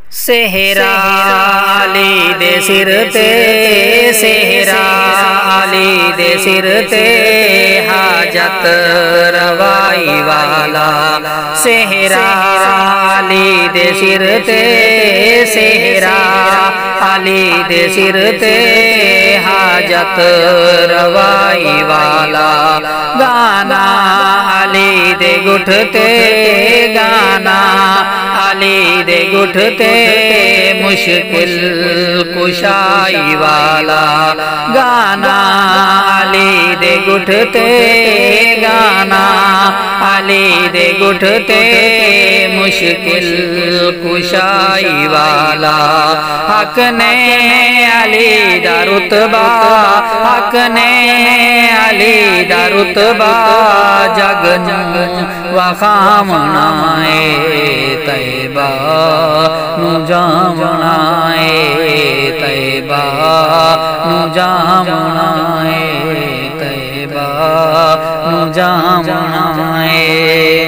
سہرا علی دے سر تے سہرا علی دے سر تے حاجت روائی والا سہرا علی دے سر تے سہرا علی دے سر تے حاجت روائی والا گانا علی دے گٹھ تے گانا علی دے گٹھ تے مشکل کشائی والا گانا علی دے گٹھ تے گانا علی دے گٹھ تے مشکل کشائی والا حق نے علی دا رتبہ حق نے علی دا رتبہ جگ وخامنا طیبہ نو جامنا طیبہ نو جامنا طیبہ نو جامنا